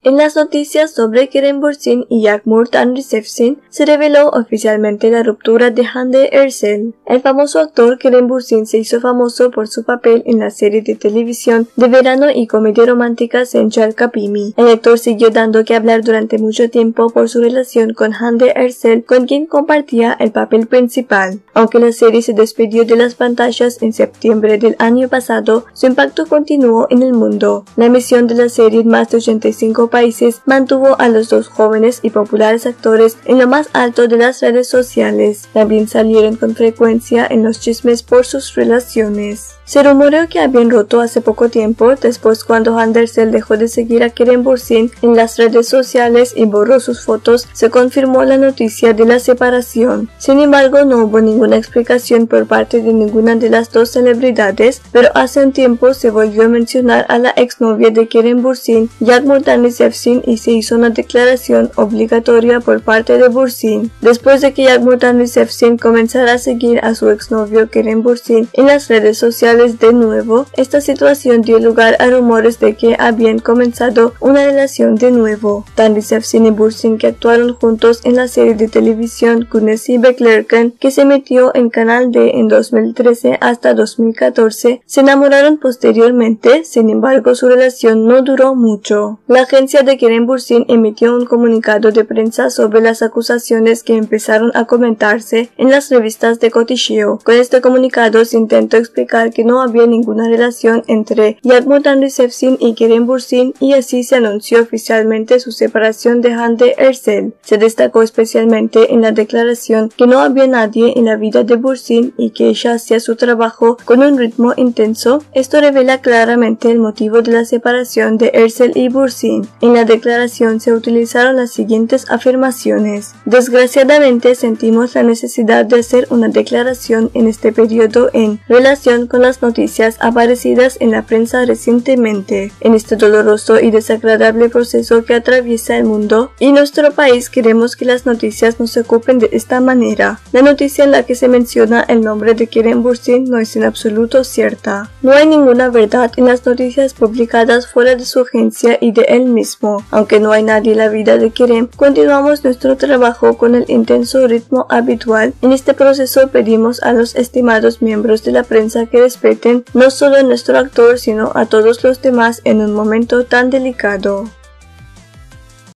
En las noticias sobre Kerem Bürsin y Yağmur Tanrısevsin se reveló oficialmente la ruptura de Hande Erçel. El famoso actor Kerem Bürsin se hizo famoso por su papel en la serie de televisión de verano y comedia romántica Sençal Kapimi. El actor siguió dando que hablar durante mucho tiempo por su relación con Hande Erçel, con quien compartía el papel principal. Aunque la serie se despidió de las pantallas en septiembre del año pasado, su impacto continuó en el mundo. La emisión de la serie en más de 85 países mantuvo a los dos jóvenes y populares actores en lo más alto de las redes sociales. También salieron con frecuencia en los chismes por sus relaciones. Se rumoreó que habían roto hace poco tiempo, después cuando Hande Erçel dejó de seguir a Kerem Bürsin en las redes sociales y borró sus fotos, se confirmó la noticia de la separación. Sin embargo, no hubo ninguna explicación por parte de ninguna de las dos celebridades, pero hace un tiempo se volvió a mencionar a la exnovia de Kerem Bürsin, Yağmur Tanrısevsin, y se hizo una declaración obligatoria por parte de Bürsin. Después de que Yağmur Tanrısevsin comenzara a seguir a su exnovio Kerem Bürsin en las redes sociales de nuevo, esta situación dio lugar a rumores de que habían comenzado una relación de nuevo. Tanrısevsin y Bürsin, que actuaron juntos en la serie de televisión Güneşi Beklerken, que se emitió en Canal D en 2013 hasta 2014, se enamoraron posteriormente. Sin embargo, su relación no duró mucho. La agencia de Kerem Bürsin emitió un comunicado de prensa sobre las acusaciones que empezaron a comentarse en las revistas de cotilleo. Con este comunicado se intentó explicar que no había ninguna relación entre Yağmur Tanrısevsin y Kerem Bürsin, y así se anunció oficialmente su separación de Hande Erçel. Se destacó especialmente en la declaración que no había nadie en la vida de Bürsin y que ella hacía su trabajo con un ritmo intenso. Esto revela claramente el motivo de la separación de Erçel y Bürsin. En la declaración se utilizaron las siguientes afirmaciones: desgraciadamente sentimos la necesidad de hacer una declaración en este periodo en relación con las noticias aparecidas en la prensa recientemente. En este doloroso y desagradable proceso que atraviesa el mundo y nuestro país, queremos que las noticias no se ocupen de esta manera. La noticia en la que se menciona el nombre de Kerem Bürsin no es en absoluto cierta. No hay ninguna verdad en las noticias publicadas fuera de su agencia y de él mismo. Aunque no hay nadie en la vida de Kerem, continuamos nuestro trabajo con el intenso ritmo habitual. En este proceso pedimos a los estimados miembros de la prensa que respeten no solo a nuestro actor, sino a todos los demás en un momento tan delicado.